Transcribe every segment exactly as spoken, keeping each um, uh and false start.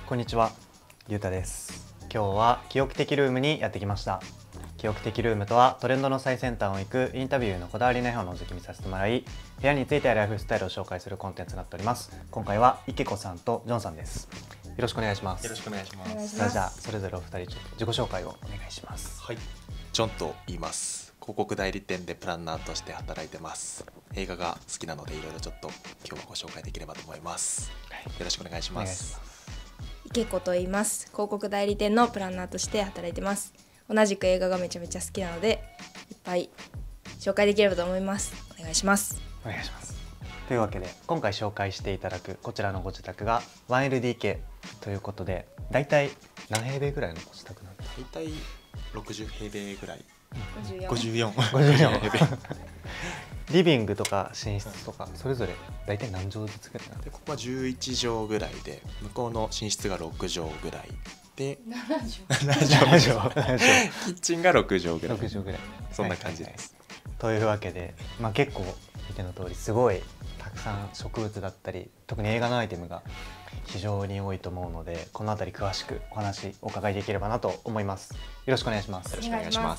こんにちは、ゆうたです。今日は記憶的ルームにやってきました。記憶的ルームとはトレンドの最先端を行くインタビューのこだわりの絵を覗き見させてもらい、部屋についてやライフスタイルを紹介するコンテンツになっております。今回は池子さんとジョンさんです。よろしくお願いします。 よろしくお願いします。 さあじゃあそれぞれお二人ちょっと自己紹介をお願いします。 はい、ジョンと言います。広告代理店でプランナーとして働いてます。映画が好きなのでいろいろちょっと今日はご紹介できればと思います。はい、よろしくお願いします。 池子と言います。広告代理店のプランナーとして働いてます。同じく映画がめちゃめちゃ好きなのでいっぱい紹介できればと思います。お願いします。 お願いします。というわけで今回紹介していただくこちらのご自宅が ワンエルディーケー ということで、だいたい何平米ぐらいのご自宅なんですか？ だいたいろくじゅうへいべいぐらい。 ごじゅうよんごじゅうよんリビングとか寝室とかそれぞれ大体何畳ずつぐらいなんですか？ でここはじゅういちじょうぐらいで、向こうの寝室がろくじょうぐらいでななじょうななじょうななじょうキッチンがろくじょうぐらい。 ろくじょうぐらいそんな感じです。 というわけで、まあ、結構見ての通りすごいたくさん植物だったり特に映画のアイテムが非常に多いと思うので、このあたり詳しくお話お伺いできればなと思います。よろしくお願いします。 よろしくお願いします。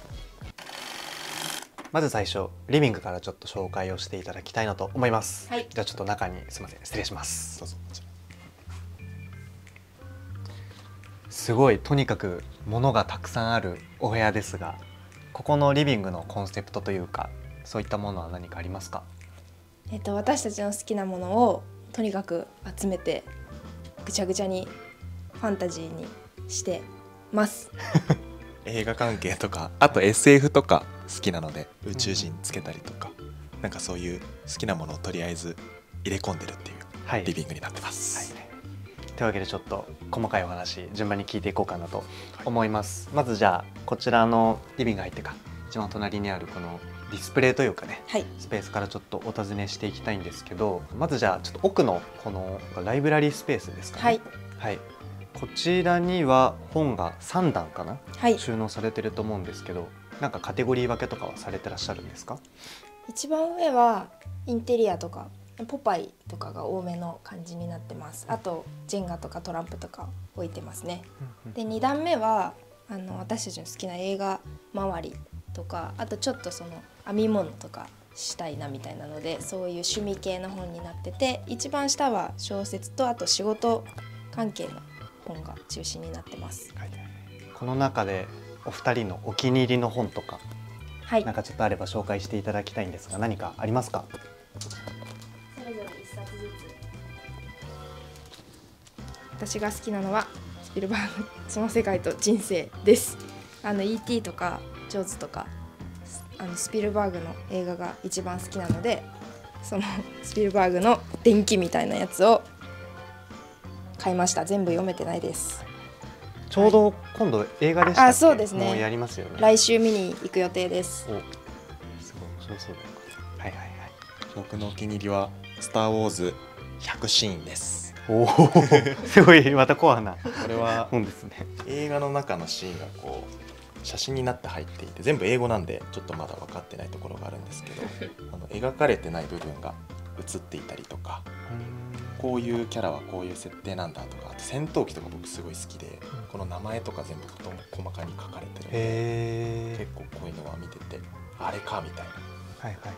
まず最初リビングからちょっと紹介をしていただきたいなと思います。 はい、 じゃあちょっと中にすみません失礼します。 どうぞ。 すごいとにかく物がたくさんあるお部屋ですが、ここのリビングのコンセプトというかそういったものは何かありますか？ えっと私たちの好きなものをとにかく集めてぐちゃぐちゃにファンタジーにしてます映画関係とか、あと エスエフ とか好きなので宇宙人つけたりとか、うん、なんかそういう好きなものをとりあえず入れ込んでるっていうリビングになってます。 はいはい、というわけでちょっと細かいお話順番に聞いていこうかなと思います。はい、まずじゃあこちらのリビング入ってか一番隣にあるこのディスプレイというかね、 はい、 スペースからちょっとお尋ねしていきたいんですけど、まずじゃあちょっと奥のこのライブラリースペースですかね。 はい、 はい、こちらには本がさんだんかな、 はい、 収納されてると思うんですけど、なんかカテゴリー分けとかはされてらっしゃるんですか？ 一番上はインテリアとかポパイとかが多めの感じになってます。あとジェンガとかトランプとか置いてますね。でにだんめはあの私たちの好きな映画周りとか、あとちょっとその編み物とかしたいなみたいなので、そういう趣味系の本になってて、一番下は小説とあと仕事関係の本が中心になってます。 この中でお二人のお気に入りの本とか、 はい、 なんかちょっとあれば紹介していただきたいんですが、何かありますか？ それぞれ一冊ずつ。私が好きなのはスピルバーグその世界と人生です。あの イーティー とかジョーズとかあのスピルバーグの映画が一番好きなので、そのスピルバーグの伝記みたいなやつを買いました。全部読めてないです。 ちょうど今度映画でしたっけ？ あ、そうですね。 もうやりますよね。 来週見に行く予定です。 お、すごい面白そうだよ。はいはいはい。 僕のお気に入りはスター・ウォーズひゃくシーンです。 おお、すごいまたコアなこれは本ですね。 映画の中のシーンがこう写真になって入っていて、全部英語なんでちょっとまだ分かってないところがあるんですけどあの描かれてない部分が映っていたりとか、こういうキャラはこういう設定なんだとか、あと戦闘機とか僕すごい好きで、この名前とか全部とても細かに書かれてるので、結構こういうのは見ててあれかみたいはいはいはい。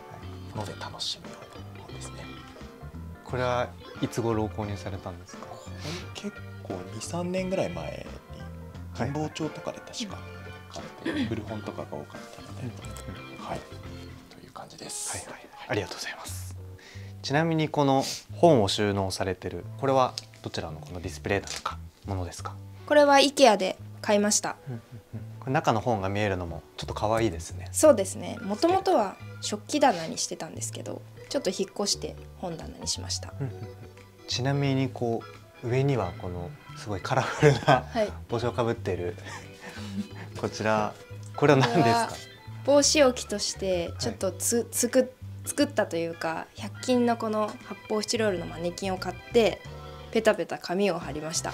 なので楽しむような本ですね。 これはいつ頃購入されたんですか？ 結構にさんねんぐらい前に神保町とかで確か買って古本とかが多かったので、はい、という感じです。 はいはい、ありがとうございます。ちなみにこの本を収納されてるこれはどちらのこのディスプレイだとかものですか？ これは IKEA で買いました。 これ中の本が見えるのもちょっと可愛いですね。 そうですね。もともとは食器棚にしてたんですけど、ちょっと引っ越して本棚にしました。 ちなみにこう上にはこのすごいカラフルな帽子をかぶっているこちら、これは何ですか？ 帽子置きとしてちょっとつ、はい、つく作ったというか、ひゃく均のこの発泡スチロールのマネキンを買ってペタペタ紙を貼りました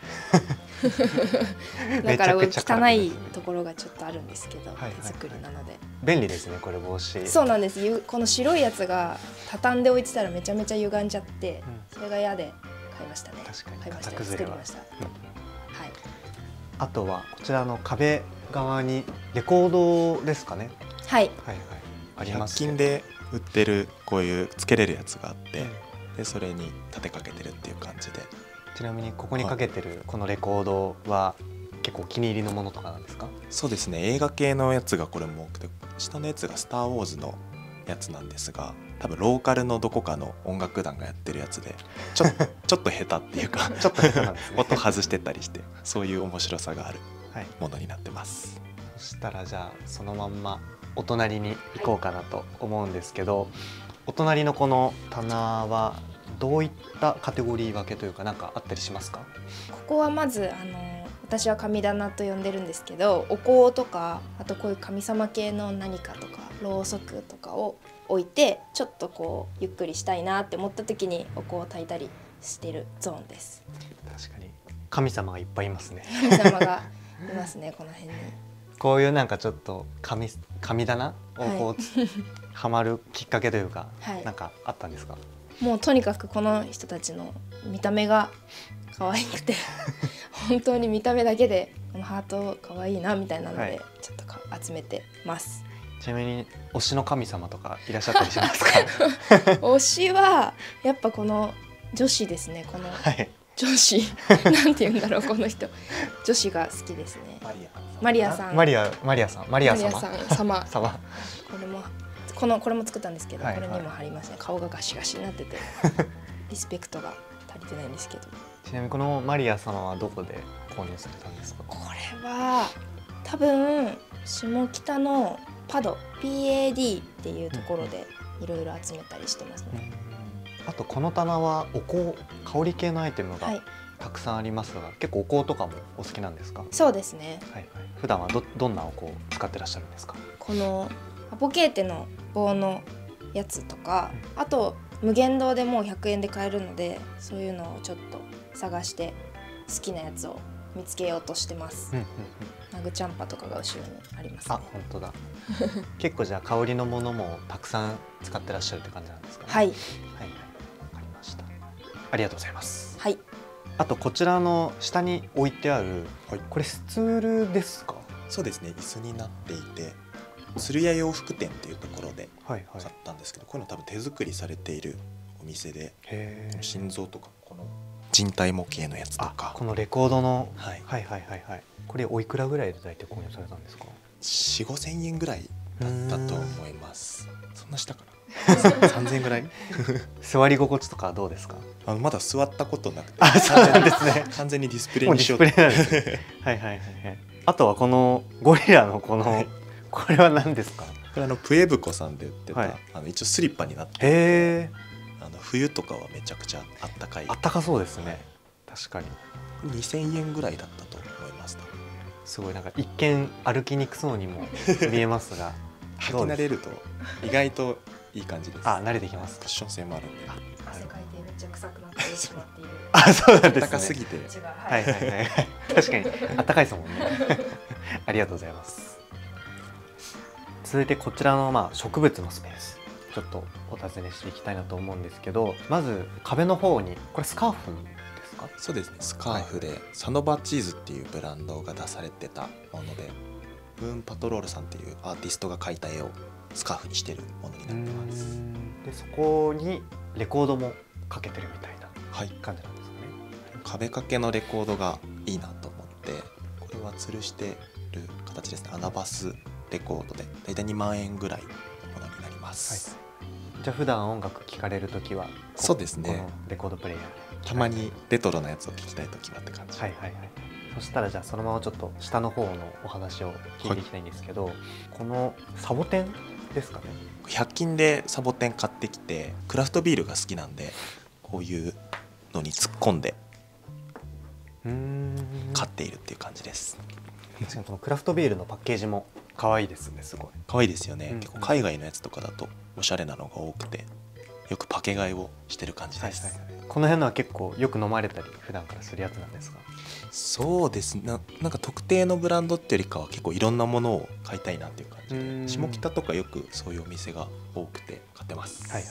だから汚いところがちょっとあるんですけど、手作りなので便利ですね。これ帽子そうなんです。この白いやつが畳んで置いてたらめちゃめちゃ歪んじゃって、それが嫌で買いましたね。 確かに買いました型崩れは作りました。 うんはい。 あとはこちらの壁側にレコードですかね。 はい。 はいはいありひゃくます均で売ってるこういうつけれるやつがあって、 うんでそれに立てかけてるっていう感じで。 ちなみにここにかけてるこのレコードは結構お気に入りのものとかなんですか？ そうですね、映画系のやつがこれも多くて、下のやつがスター・ウォーズのやつなんですが、多分ローカルのどこかの音楽団がやってるやつでちょちょっと下手っていうかちょっと下手なんですね音外してたりして、そういう面白さがあるはい、 ものになってます。 そしたらじゃあそのまんまお隣に行こうかなと思うんですけど、お隣のこの棚はどういったカテゴリー分けというか何かあったりしますか？ ここはまずあの私は神棚と呼んでるんですけど、お香とかあとこういう神様系の何かとかろうそくとかを置いて、ちょっとこうゆっくりしたいなって思った時にお香を焚いたりしてるゾーンです。 確かに神様がいっぱいいますね。 神様がいますねこの辺に。 こういうなんかちょっと神神棚をこう、 はい、 はまるきっかけというか、 はい、 なんかあったんですか？ もうとにかくこの人たちの見た目が可愛くて本当に見た目だけでこのハート可愛いなみたいなので、はい、ちょっとか集めてます。 ちなみに推しの神様とかいらっしゃったりしますか？ 推しはやっぱこの女子ですね。この女子なんて言うんだろうこの人女子が好きですね。マリアさんマリアマリアさんマリア様マリアさん様様これもこのこれも作ったんですけど、 はいはい、 これにも貼りましたね。顔がガシガシになっててリスペクトが足りてないんですけど。 ちなみにこのマリア様はどこで購入されたんですか？ これは多分下北のパド ピーエーディー っていうところでいろいろ集めたりしてますね。 あとこの棚はお香香り系のアイテムがたくさんありますが、はい、結構お香とかもお好きなんですか？ そうですね、 はいはい、普段は ど, どんなお香を使ってらっしゃるんですか？ このアポケーテの棒のやつとか、うん、あと無限堂でもうひゃくえんで買えるので、そういうのをちょっと探して好きなやつを見つけようとしてます。ナグチャンパとかが後ろにありますね。 あ、本当だ結構じゃあ香りのものもたくさん使ってらっしゃるって感じなんですかね？ はい、はいはい、わかりました。ありがとうございます。 はい。 あとこちらの下に置いてある、はい、これスツールですか？ そうですね、椅子になっていて、鶴屋洋服店っていうところで買ったんですけど、はいはい、こういうの多分手作りされているお店で、心臓とかこの人体模型のやつとか、 このレコードの、 はい、 はいはいはいはい、これおいくらぐらいで大体購入されたんですか？ よん、ごせんえんぐらいだったと思います。そんなしたかなさんぜんえんぐらい座り心地とかどうですか？ あのまだ座ったことなくて、 あ、そうなんですね完全にディスプレイにしようと。はいはいはいはい。あとはこのゴリラのこの、はい、これは何ですか？これあのプエブコさんで売ってた、はい、あの一応スリッパになってて、 へあの冬とかはめちゃくちゃあったかい、 あったかそうですね、はい、確かににせんえんぐらいだったと思います。 すごいなんか一見歩きにくそうにも見えますが履き慣れると意外といい感じです。 あ、慣れてきます。 クッション性もあるんで、 汗かいてめっちゃ臭くなってしまっているあ、そうなんですね。 暖かすぎて、 はいはいはい確かに暖かいですもんねありがとうございます。続いてこちらのまあ植物のスペースちょっとお尋ねしていきたいなと思うんですけど、まず壁の方にこれスカーフですか？ そうですね、スカーフで、はい、サノバチーズっていうブランドが出されてたもので、ムーンパトロールさんっていうアーティストが描いた絵をスカーフにしてるものになってます。 でそこにレコードもかけてるみたいな感じなんですかね。 はい、壁掛けのレコードがいいなと思って、これは吊るしてる形ですね。アナバスレコードでだいたいにまんえんぐらいのものになります。 はい、じゃあ普段音楽聴かれるときはそうですね、 このレコードプレイヤーたまにレトロなやつを聴きたいときはって感じ。 はいはいはい。そしたらじゃあそのままちょっと下の方のお話を聞いていきたいんですけど、はい、このサボテンですかね。 ひゃく均でサボテン買ってきて、クラフトビールが好きなんでこういうのに突っ込んで買っているっていう感じです。 確かにこのクラフトビールのパッケージも可愛いですね。すごい可愛いですよね、うんうん、結構海外のやつとかだとおしゃれなのが多くて、よくパケ買いをしてる感じです。はいはいはい、 この辺のは結構よく飲まれたり普段からするやつなんですか？ そうですね、 な, なんか特定のブランドっていうよりかは結構いろんなものを買いたいなっていう感じで、下北とかよくそういうお店が多くて買ってます。 はいはいはい。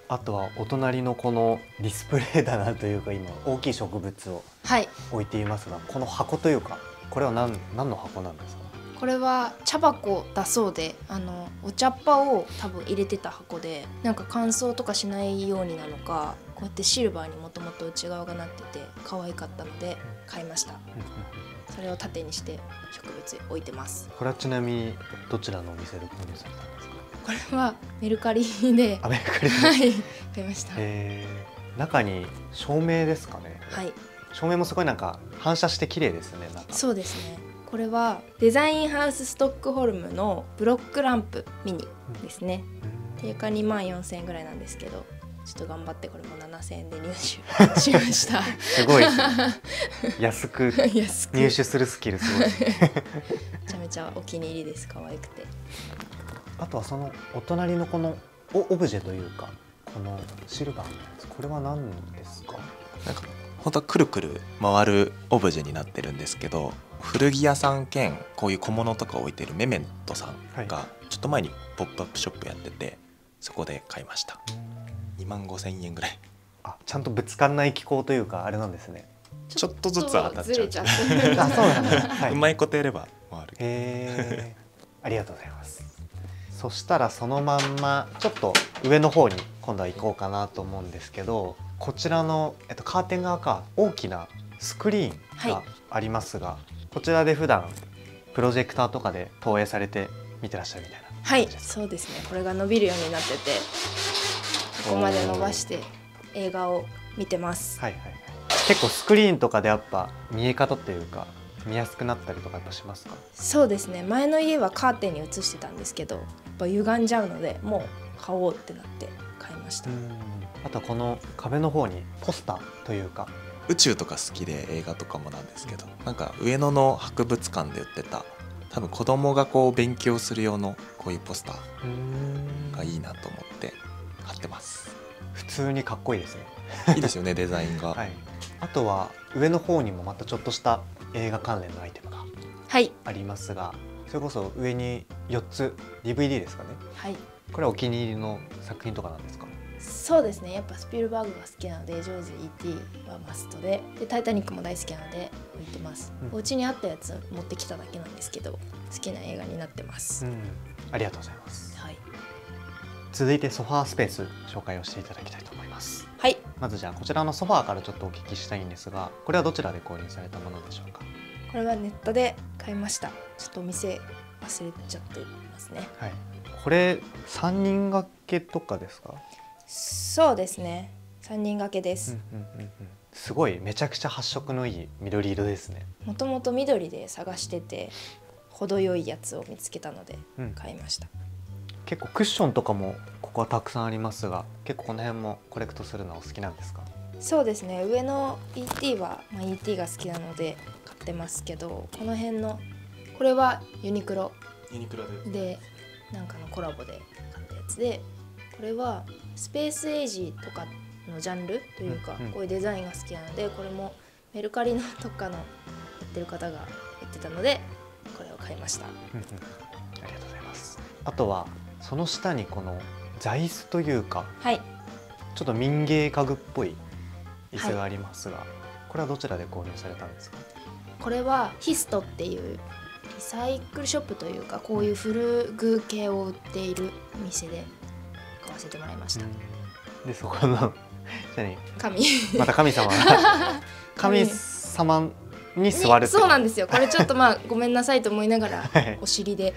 あとはお隣のこのディスプレイ棚というか今大きい植物をはい置いていますが、この箱というかこれは何何の箱なんですか？ これは茶箱だそうで、あのお茶っ葉を多分入れてた箱で、なんか乾燥とかしないようになのか、こうやってシルバーにもともと内側がなってて可愛かったので買いました。それを縦にして植物置いてます。 これはちなみにどちらのお店で購入されたんですか？ これはメルカリでアメリカではい買いました。 えー、中に照明ですかね。 はい、 照明もすごいなんか反射して綺麗ですね。なんかそうですね。これはデザインハウスストックホルムのブロックランプミニですね。定価にまんよんせんえんぐらいなんですけど、ちょっと頑張ってこれもななせんえんで入手しましたすごいですね。安く安く入手するスキルすごい。 めちゃめちゃお気に入りです。可愛くて。 あとはそのお隣のこのオオブジェというかこのシルバーのやつ、これは何ですか？ なんか本当はくるくる回るオブジェになってるんですけど、古着屋さん兼こういう小物とか置いてるメメントさんがちょっと前にポップアップショップやってて、そこで買いました。にまんごせんえんぐらい。 あ、ちゃんとぶつかんない機構というかあれなんですね。 ちょっとずつ当たっちゃう。 ちゃってあ、そうなんだ。はうまいことやれば回る。 へー、ありがとうございます。そしたらそのまんまちょっと上の方に今度は行こうかなと思うんですけど、こちらの、えっと、カーテン側か大きなスクリーンがありますが、はい、こちらで普段プロジェクターとかで投影されて見てらっしゃるみたいな。 はい、そうですね。これが伸びるようになってて、ここまで伸ばして映画を見てます。 はいはいはい。結構スクリーンとかでやっぱ見え方っていうか見やすくなったりとかやっぱしますか？ そうですね。前の家はカーテンに映してたんですけど、やっぱ歪んじゃうのでもう買おうってなって買いました。 あとはこの壁の方にポスターというか、 宇宙とか好きで映画とかもなんですけど、なんか上野の博物館で売ってた多分子供がこう勉強する用のこういうポスターがいいなと思って買ってます。 普通にかっこいいですね。 いいですよね、デザインが。 はい、あとは上の方にもまたちょっとした映画関連のアイテムがありますが、はい、それこそ上によっつ ディーブイディー ですかね。はい、これはお気に入りの作品とかなんですか？ そうですね。やっぱスピルバーグが好きなのでジョーズ イーティー はマストで、でタイタニックも大好きなので置いてます。うん、お家にあったやつ持ってきただけなんですけど好きな映画になってます。うん、 ありがとうございます。 はい、 続いてソファースペース紹介をしていただきたいと思います。 はい、 まずじゃあこちらのソファーからちょっとお聞きしたいんですが、これはどちらで購入されたものでしょうか？ これはネットで買いました。ちょっとお店忘れちゃってますね。 はい、これさんにん掛けとかですか？ そうですね、さんにん掛けです。 うんうんうんうん、すごいめちゃくちゃ発色のいい緑色ですね。 もともと緑で探してて程よいやつを見つけたので買いました。うん、 結構クッションとかもここはたくさんありますが、結構この辺もコレクトするのはお好きなんですか？ そうですね、上の イーティー は、まあ、イーティー が好きなので買ってますけど、この辺のこれはユニクロユニクロででなんかのコラボで買ったやつで、これはスペースエイジとかのジャンルというか、うんうん、こういうデザインが好きなので、これもメルカリのとかのやってる方が言ってたのでこれを買いました。うんうん、 ありがとうございます。あとはその下にこの座椅子というか、はい、ちょっと民芸家具っぽい椅子がありますが、はい、これはどちらで購入されたんですか？ これはヒストっていうリサイクルショップというか、こういう古具系を売っているお店で買わせてもらいました。 でそこの神また神様が神様に座るって。 そうなんですよ。これちょっとまあごめんなさいと思いながらお尻で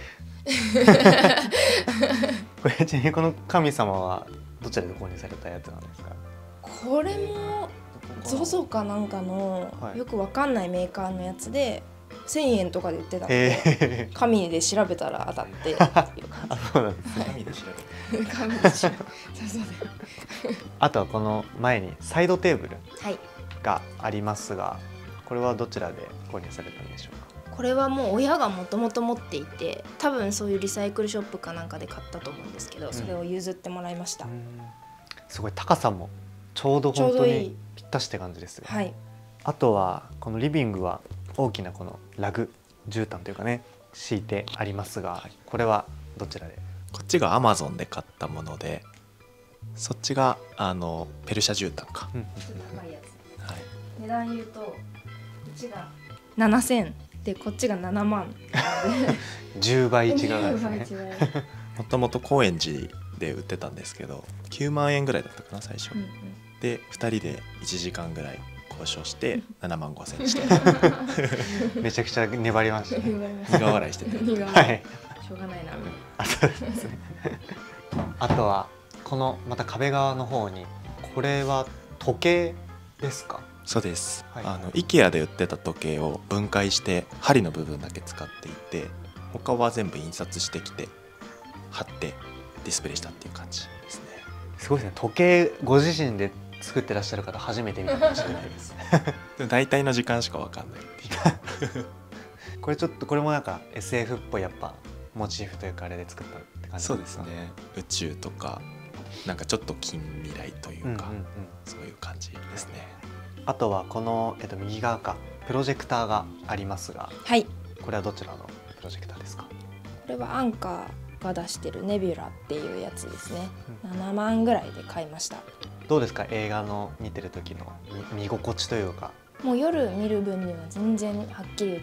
これちなみにこの神様はどちらで購入されたやつなんですか？ これもゾゾかなんかの、はい、よくわかんないメーカーのやつでせんえんとかで売ってたので、紙で調べたら当たっていう感じ。 あ、そうなんですね。 紙で調べて紙で調べてそうそうあとはこの前にサイドテーブルがありますが、はい、これはどちらで購入されたんでしょうか？ これはもう親がもともと持っていて、多分そういうリサイクルショップかなんかで買ったと思うんですけど、それを譲ってもらいました。うん、 すごい高さもちょうど本当にぴったしって感じですね。はい、あとはこのリビングは大きなこのラグ絨毯というかね敷いてありますが、これはどちらで？ こっちが アマゾン で買ったもので、 そっちがあのペルシャ絨毯か、 うんちょっと高いやつ。 はい、 値段言うとこっちがななせんでこっちがななまんじゅうばい違うですね。 じゅうばい違うもともと高円寺で売ってたんですけどきゅうまんえんぐらいだったかな最初、 うんうんでふたりでいちじかんぐらい交渉してななまんごせんにしてめちゃくちゃ粘りましたね。 言われました苦笑いしてて苦笑いはい。 しょうがないなみたいな。 あ、そうですね。あとはこのまた壁側の方にこれは時計ですか？ そうです、 はいあの IKEA で売ってた時計を分解して針の部分だけ使っていて他は全部印刷してきて貼ってディスプレイしたっていう感じですね。 すごいですね。時計ご自身で作ってらっしゃる方初めて見たかもしれないです。 でも大体の時間しか分かんないっていうこれちょっとこれもなんか エスエフ っぽいやっぱモチーフというかあれで作ったって感じそうですね、宇宙とかなんかちょっと近未来というか、 うんうんうん。 そういう感じですね。 あとはこの、えっと、右側かプロジェクターがありますが、 はい、ここれはどちらのプロジェクターですか？ れはアンカーが出してるネビュラっていうやつですね。ななまんぐらいで買いました。 どうですか、映画の見てる時の見見心地というか。 もう夜見る分には全然はっきり映って、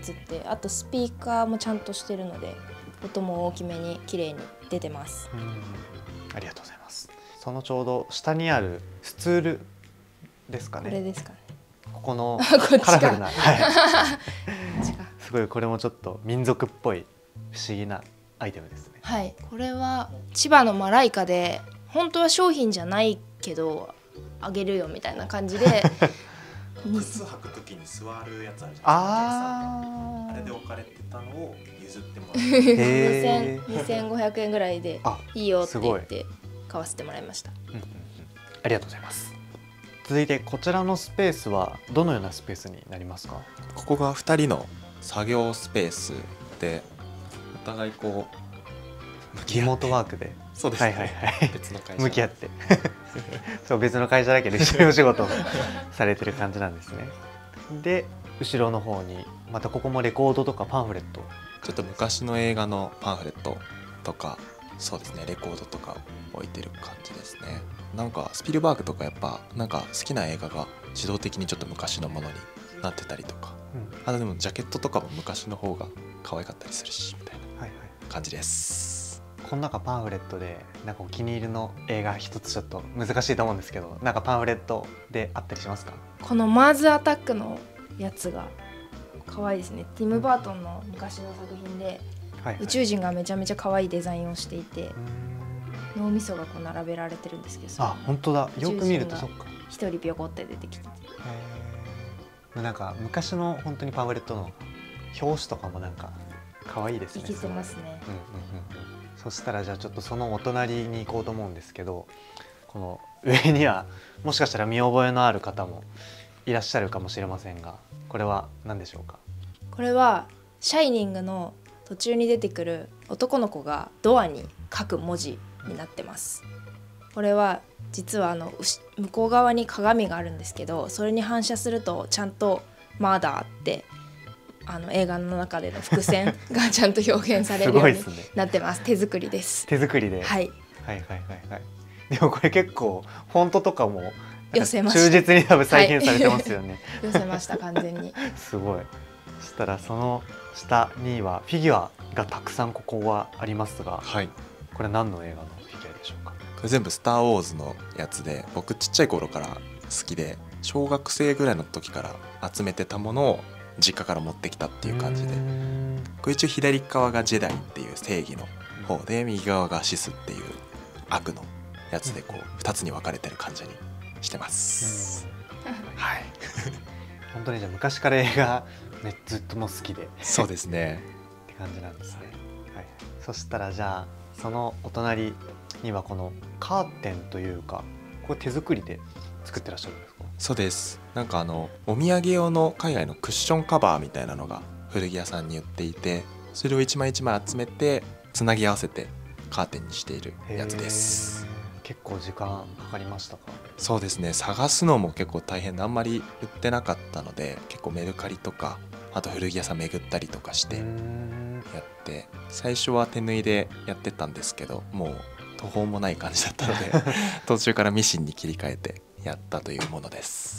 あとスピーカーもちゃんとしてるので音も大きめに綺麗に出てます。 うん、ありがとうございます。そのちょうど下にあるスツールですかこれね。 ですかね。 ここのこっちかカラフルな、はい、 こっちかすごいこれもちょっと民族っぽい不思議なアイテムですね。 はい、これは千葉のマライカで本当は商品じゃないけどあげるよみたいな感じで靴履く時に座るやつあるじゃないですか。 ああれで置かれてたのを譲ってもらーへーにせんごひゃくえんぐらいであ、 いいよってすごい言って買わせてもらいました。 うんうんうん、ありがとうございます。続いてこちらのスペースはどのようなスペースになりますか？ ここがふたりの作業スペースでお互いこう向き合ってリモートワークで、 そうですね、 はいはいはい、 別の会社向き合ってそう別の会社だけど一緒にお仕事をされてる感じなんですね。で後ろの方にまたここもレコードとかパンフレット。 ちょっと昔の映画のパンフレットとかそうですねレコードとか置いてる感じですね。なんかスピルバーグとかやっぱなんか好きな映画が自動的にちょっと昔のものになってたりとか、 うん、 あとでもジャケットとかも昔の方が可愛かったりするしみたいなはいはい。 感じです。 この中パンフレットでなんかお気に入りの映画一つちょっと難しいと思うんですけど、なんかパンフレットであったりしますか？ このマーズアタックのやつが可愛いですね。ティム・バートンの昔の作品ではいはい、 宇宙人がめちゃめちゃ可愛いデザインをしていてうーん脳みそがこう並べられてるんですけど、 あ、本当だ。よく見るとそっか。 一人ビョコって出てきてて、 へーなんか昔の本当にパンフレットの表紙とかもなんか可愛いですね。 生きてますね。 うんうんうんうん。そしたらじゃあちょっとそのお隣に行こうと思うんですけど、この上にはもしかしたら見覚えのある方もいらっしゃるかもしれませんが、これは何でしょうか？ これはシャイニングの途中に出てくる男の子がドアに書く文字になってます。これは実はあの向こう側に鏡があるんですけど、それに反射するとちゃんとマーダーってあの映画の中での伏線がちゃんと表現されるようにすごいですね。 なってます。手作りです。 手作りで、 はい、 はいはいはいはい。でもこれ結構フォントとかも寄せました忠実に多分再現されてますよね。 寄せました完全に。 すごい。そしたらその下にはフィギュアがたくさんここはありますが、 はい、 これ何の映画のフィギュアでしょうか？ これ全部スター・ウォーズのやつで僕ちっちゃい頃から好きで小学生ぐらいの時から集めてたものを実家から持ってきたっていう感じで、これ一応左側がジェダイっていう正義の方で右側がシスっていう悪のやつでこうふたつに分かれてる感じにしてます。はい本当にじゃあ昔から映画、ね、ずっともう好きでっそうですねて感じなんですね。はい、そしたらじゃあそのお隣にはこのカーテンというか、これ手作りで作ってらっしゃるんですか？ そうです。なんかあのお土産用の海外のクッションカバーみたいなのが古着屋さんに売っていて、それを一枚一枚集めてつなぎ合わせてカーテンにしているやつです。 結構時間かかりましたか？ そうですね、探すのも結構大変であんまり売ってなかったので、結構メルカリとかあと古着屋さん巡ったりとかしてやって、最初は手縫いでやってたんですけど、もう途方もない感じだったので途中からミシンに切り替えてやったというものです。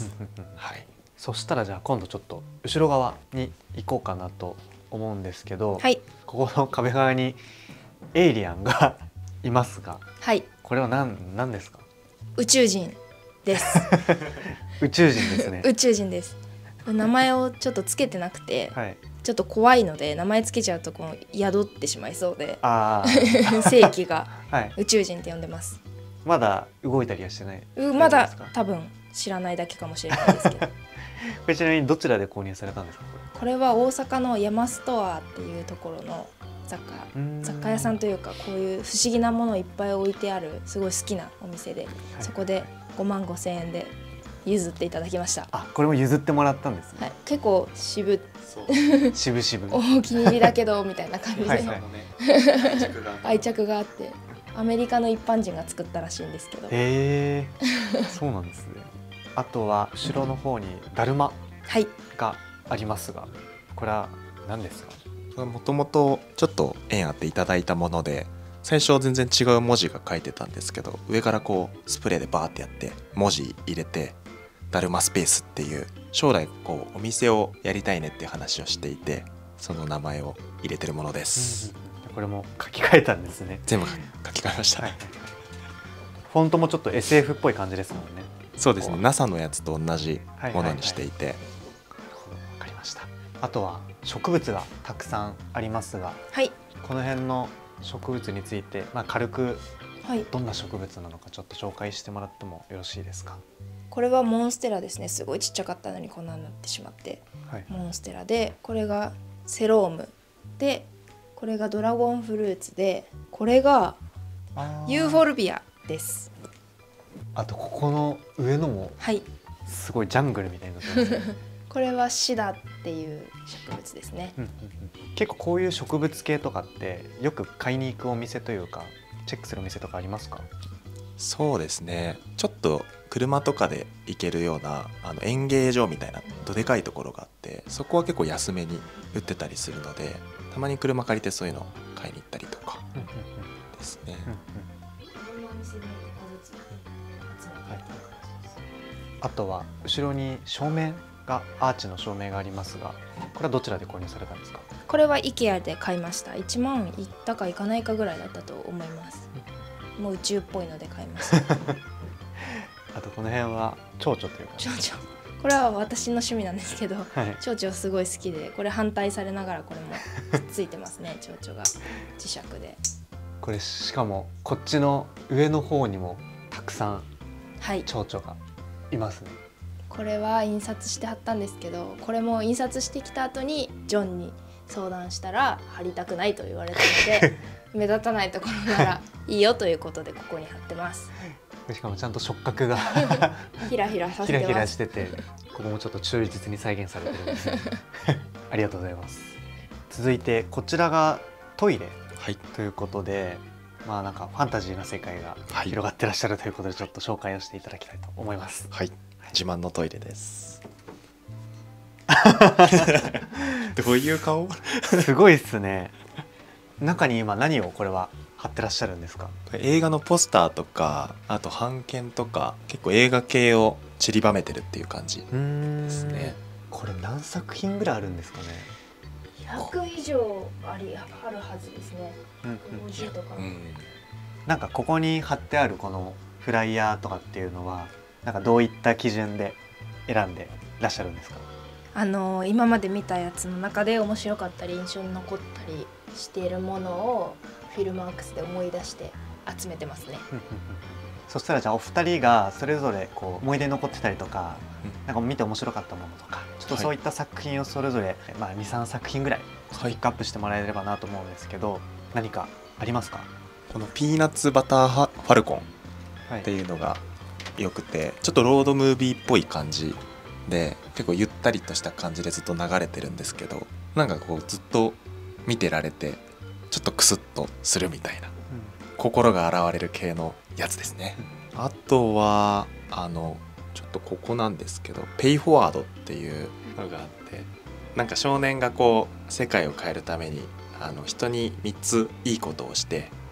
はい、 そしたらじゃあ今度ちょっと後ろ側に行こうかなと思うんですけど、 はい、 ここの壁側にエイリアンがいますが、 はい、 これは何何ですか？ 宇宙人です宇宙人ですね。 宇宙人です。名前をちょっとつけてなくて、 はい、 ちょっと怖いので名前つけちゃうとこう宿ってしまいそうで、 あ正規がはい、 宇宙人って呼んでます。 まだ動いたりはしてない？ うまだ大丈夫ですか？ 多分知らないだけかもしれないですけどこれちなみにどちらで購入されたんですか？ここれは大阪の山ストアっていうところの雑貨れうーん雑貨屋さんというか、こういう不思議なものをいっぱい置いてあるすごい好きなお店で、 はい、 そこでごまんごせんえんで譲っていただきました。 あ、これも譲ってもらったんですね。 はい、結構渋しぶしぶお気に入りだけどみたいな感じで、 はいはい愛着が愛着があって、アメリカの一般人が作ったらしいんですけど、 へえそうなんですね。あとは後ろの方にだるまはいがありますが、これは何ですか？ もともとちょっと縁あっていただいたもので、最初は全然違う文字が書いてたんですけど、上からこうスプレーでバーってやって文字入れてだるまスペースっていう将来こうお店をやりたいねっていう話をしていて、その名前を入れてるものです。 うん、これも書き換えたんですね。 全部書き換えました、 はい、フォントもちょっと エスエフ っぽい感じですもんね。 そうですね、 ナサ のやつと同じものにしていて、 わかりました。あとは植物がたくさんありますが、 はい、 この辺の植物について、まあ、軽くはい、 どんな植物なのかちょっと紹介してもらってもよろしいですか？ これはモンステラですね。すごいちっちゃかったのにこんなになってしまって、 はい、 モンステラで、これがセロームで、これがドラゴンフルーツで、これがユーフォルビアです。 あとここの上のもはい、 すごいジャングルみたいになってますねこれはシダっていう植物ですね。 うんうんうん、結構こういう植物系とかってよく買いに行くお店というかチェックするお店とかありますか？ そうですね、ちょっと車とかで行けるようなあの園芸場みたいなどでかいところがあって、そこは結構安めに売ってたりするので、たまに車借りてそういうのを買いに行ったりとかですね。 あとは後ろに照明がアーチの照明がありますが、これはどちらで購入されたんですか？ これは IKEA で買いました。いちまんいったかいかないかぐらいだったと思います。もう宇宙っぽいので買いましたあとこの辺は蝶々というか、 蝶々、これは私の趣味なんですけど、 はい、 蝶々すごい好きで、これ反対されながらこれもくっついてますね蝶々が磁石で。 これしかもこっちの上の方にもたくさん蝶々がいますね。 はい、これは印刷して貼ったんですけど、これも印刷してきた後にジョンに相談したら貼りたくないと言われたので目立たないところならいいよということでここに貼ってますしかもちゃんと触覚がヒラヒラさせてます。 ヒラヒラしてて、ここもちょっと忠実に再現されてるんですねありがとうございます。続いてこちらがトイレということで、まあなんかファンタジーな世界が広がってらっしゃるということで、ちょっと紹介をしていただきたいと思います。 はい、自慢のトイレですどういう顔すごいっすね。中に今何をこれは貼ってらっしゃるんですか？ 映画のポスターとか、あと版権とか、結構映画系を散りばめてるっていう感じですね。 これ何作品ぐらいあるんですかね？ ひゃくいじょうありあるはずですね。ごじゅうとか、うん、 なんかここに貼ってあるこのフライヤーとかっていうのはなんかどういった基準で選んでらっしゃるんですか？ あのー、今まで見たやつの中で面白かったり印象に残ったりしているものをフィルマークスで思い出して集めてますねそしたらじゃあお二人がそれぞれこう思い出に残ってたりとか、なんか見て面白かったものとか、ちょっとそういった作品をそれぞれ、まあ、にさんさく品ぐらいピックアップしてもらえればなと思うんですけど、何かありますか？ このピーナッツバターファルコンっていうのがよくて、ちょっとロードムービーっぽい感じで、結構ゆったりとした感じでずっと流れてるんですけど、なんかこうずっと見てられてちょっとクスッとするみたいな、うん、心が洗われる系のやつですね、うん、あとはあのちょっとここなんですけど、ペイフォワードっていうのがあって、なんか少年がこう世界を変えるためにあの人にみっついいことをして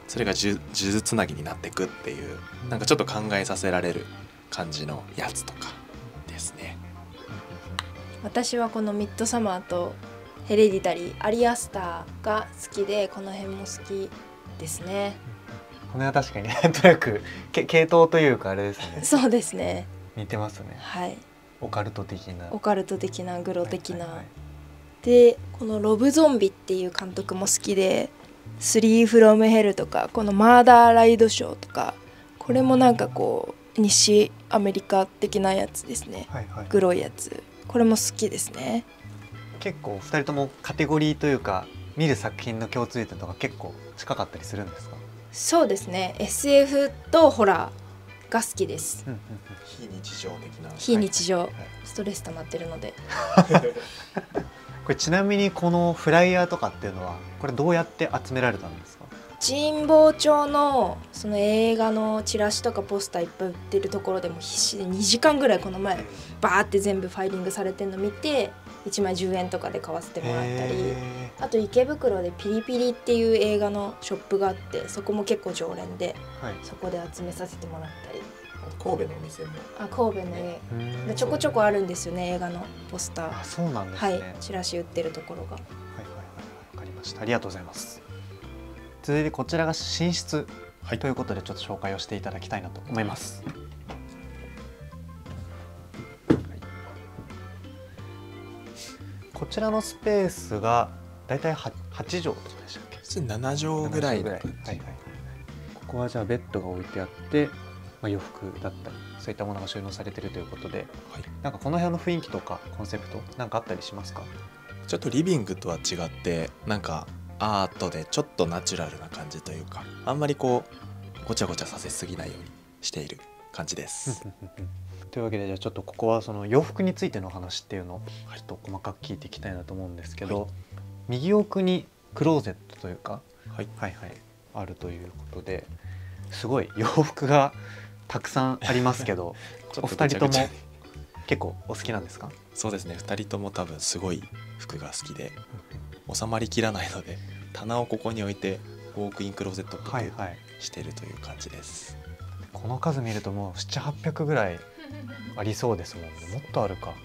それが数珠つなぎになっていくっていう、なんかちょっと考えさせられる感じのやつとかですね。 私はこのミッドサマーとヘレディタリー、アリアスターが好きで、この辺も好きですね。 これは確かになんとなくけ系統というかあれですね。 そうですね。 似てますね。 はい。 オカルト的な。 オカルト的な、グロ的な。 はいはいはい、 で、このロブゾンビっていう監督も好きで、スリーフロムヘルとか、このマーダーライドショーとか、これもなんかこう西アメリカ的なやつですね。 はいはい、 グロいやつ。これも好きですね。 結構ふたりともカテゴリーというか見る作品の共通点とか結構近かったりするんですか？ そうですね。エスエフ とホラーが好きです。 うんうんうん、 非日常的な。 非日常、 はいはいはい、 ストレス溜まってるので。 これちなみにこのフライヤーとかっていうのはこれどうやって集められたんですか？ 神保町のその映画のチラシとかポスターいっぱい売ってるところでも必死でにじかんぐらいこの前バーって全部ファイリングされてるの見ていちまいじゅうえんとかで買わせてもらったり、あと池袋でピリピリっていう映画のショップがあってそこも結構常連で、はい、そこで集めさせてもらったり、 神戸のお店もあ神戸の映画ちょこちょこあるんですよね、映画のポスター。 あ、そうなんですね。 はい、チラシ売ってるところが。はいはいはい、わかりました。ありがとうございます。続いてこちらが寝室ということでちょっと紹介をしていただきたいなと思います。はい、こちらのスペースがだいたいはちじょうとかでしたっけ？ ななじょうぐらい。 はいはい、ここはじゃあベッドが置いてあって、まあ、洋服だったりそういったものが収納されているということで、はい、なんかこの部屋の雰囲気とかコンセプトなんかあったりしますか？ ちょっとリビングとは違ってなんかアートでちょっとナチュラルな感じというか、あんまりこうごちゃごちゃさせすぎないようにしている感じです。 というわけでじゃあちょっとここはその洋服についての話っていうのをちょっと細かく聞いていきたいなと思うんですけど、はい、右奥にクローゼットというか、はい、はいはいあるということで、すごい洋服がたくさんありますけどお二人とも結構お好きなんですか？ そうですね、ふたりとも多分すごい服が好きで収まりきらないので棚をここに置いてウォークインクローゼットっぽくしているという感じです、はいはい、この数見るともうななひゃくはっぴゃくぐらいありそうですもんね。もっとあるか。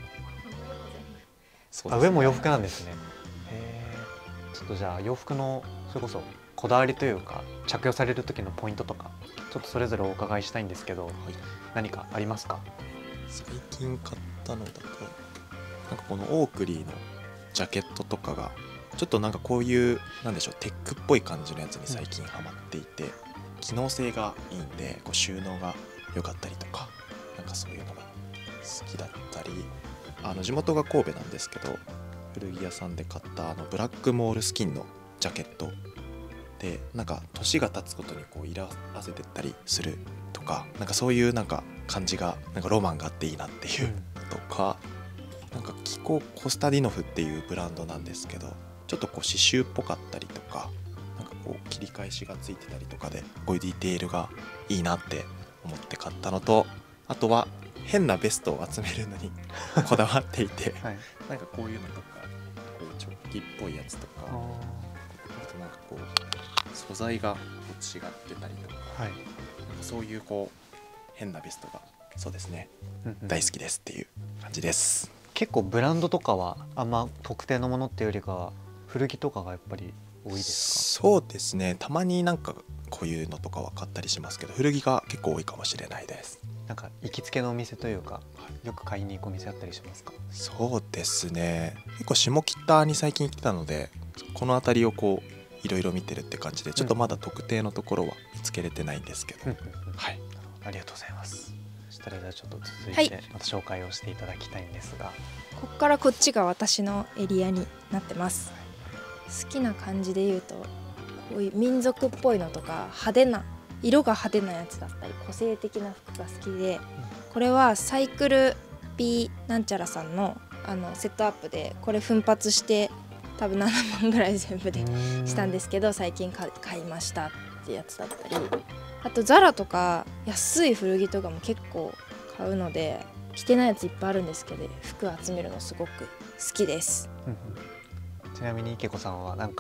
そうですね、あ、上も洋服なんですね。へー、ちょっとじゃあ洋服のそれこそこだわりというか着用される時のポイントとかちょっとそれぞれお伺いしたいんですけど、はい、何かありますか？ 最近買ったのだとなんかこのオークリーのジャケットとかがちょっとなんかこういうなんでしょうテックっぽい感じのやつに最近ハマっていて、うん、機能性がいいんでこう収納が良かったりとか、なんかそういうのが好きだったり、あの地元が神戸なんですけど古着屋さんで買ったあのブラックモールスキンのジャケットで、なんか年が経つことにこう色あせてったりするとか、なんかそういうなんか感じがなんかロマンがあっていいなっていうとか、なんかキコ・コスタディノフっていうブランドなんですけどちょっとこう刺繍っぽかったりとか、なんかこう切り返しがついてたりとかでこういうディテールがいいなって思って買ったのと、あとは変なベストを集めるのにこだわっていて、はい、なんかこういうのとかこうチョッキっぽいやつとか、あとなんかこう素材が違ってたりとか、はい、なんかそういうこう変なベストがそうですね、うんうん、大好きですっていう感じです。 結構ブランドとかはあんま特定のものっていうよりかは古着とかがやっぱり多いですか？そうですね、たまになんかこういうのとかは買ったりしますけど古着が結構多いかもしれないです。 なんか行きつけのお店というかよく買いに行くお店あったりしますか？ そうですね、結構下北に最近来たのでこの辺りをこういろいろ見てるって感じでちょっとまだ特定のところは見つけれてないんですけど、うんうんうん、はい、 ありがとうございます。そしたらじゃあちょっと続いてまた紹介をしていただきたいんですが、はい、 ここからこっちが私のエリアになってます。好きな感じで言うとこういう民族っぽいのとか派手な色が派手なやつだったり個性的な服が好きで、これはサイクル B なんちゃらさん の, あのセットアップでこれ奮発して多分ななまんぐらい全部でしたんですけど最近買いましたってやつだったり、あとザラとか安い古着とかも結構買うので着てないやついっぱいあるんですけど服集めるのすごく好きです。 ちなみに池子さんはなんか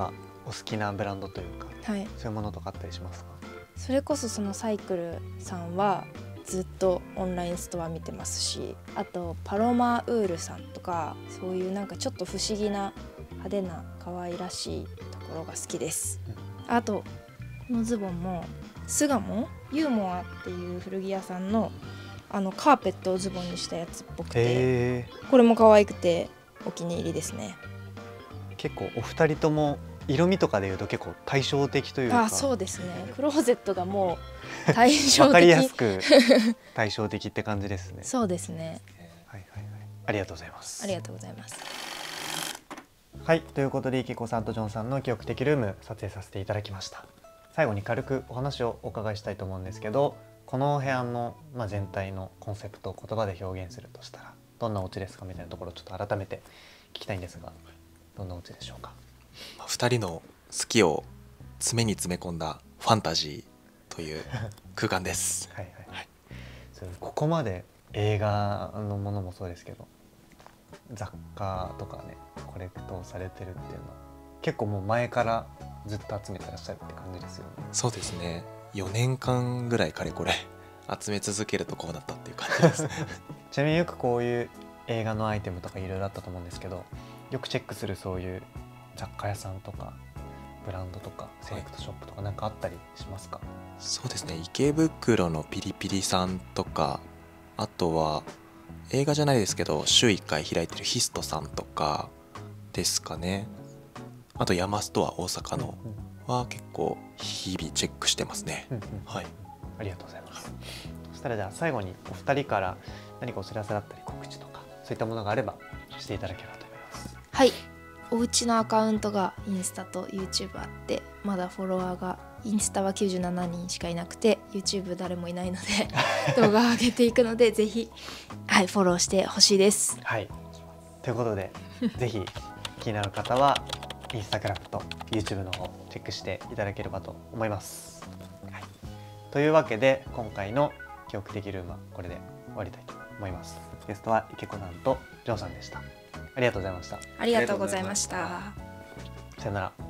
お好きなブランドというか、 はい、 そういうものとかあったりしますか？ それこそそのサイクルさんはずっとオンラインストア見てますし、あとパロマウールさんとか、そういうなんかちょっと不思議な派手な可愛らしいところが好きです。あとこのズボンも巣鴨ユーモアっていう古着屋さんのあのカーペットをズボンにしたやつっぽくて、これも可愛くてお気に入りですね。 結構お二人とも色味とかでいうと結構対照的というか。 あ、そうですね。クローゼットがもう対照的わかりやすく対照的って感じですね。 そうですね。 はいはいはい。ありがとうございます。 ありがとうございます。 はい、ということでイキコさんとジョンさんの記憶的ルーム撮影させていただきました。最後に軽くお話をお伺いしたいと思うんですけど、この部屋の、まあ、全体のコンセプトを言葉で表現するとしたらどんなお家ですかみたいなところをちょっと改めて聞きたいんですが、どんなお家でしょうか？ ふたりの好きを詰めに詰め込んだファンタジーという空間ですはいはい、はい、ここまで映画のものもそうですけど雑貨とかねコレクトされてるっていうのは結構もう前からずっと集めてらっしゃるって感じですよね。 そうですね、よねんかんぐらいかれこれ集め続けるとこうだったっていう感じですちなみによくこういう映画のアイテムとかいろいろあったと思うんですけど、よくチェックするそういう雑貨屋さんとかブランドとかセレクトショップとかなんかあったりしますか？はい、 そうですね、池袋のピリピリさんとか、あとは映画じゃないですけど週いっかい開いてるヒストさんとかですかね。あとヤマストア大阪のは結構日々チェックしてますね。 うんうん、 はい、 ありがとうございます。そしたらじゃあ最後にお二人から何かお知らせだったり告知とかそういったものがあればしていただければと思います。はい、 おうちのアカウントがインスタと YouTube あって、まだフォロワーがインスタはきゅうじゅうななにんしかいなくて YouTube 誰もいないので動画を上げていくのでぜひ、はい、フォローしてほしいです。 はい、ということでぜひ気になる方はインスタグラムと YouTube の方チェックしていただければと思います。はい、というわけで今回の記憶的ルームはこれで終わりたいと思います。ゲストは池子さんとジョンさんでした。ありがとうございました。 ありがとうございました。 さよなら。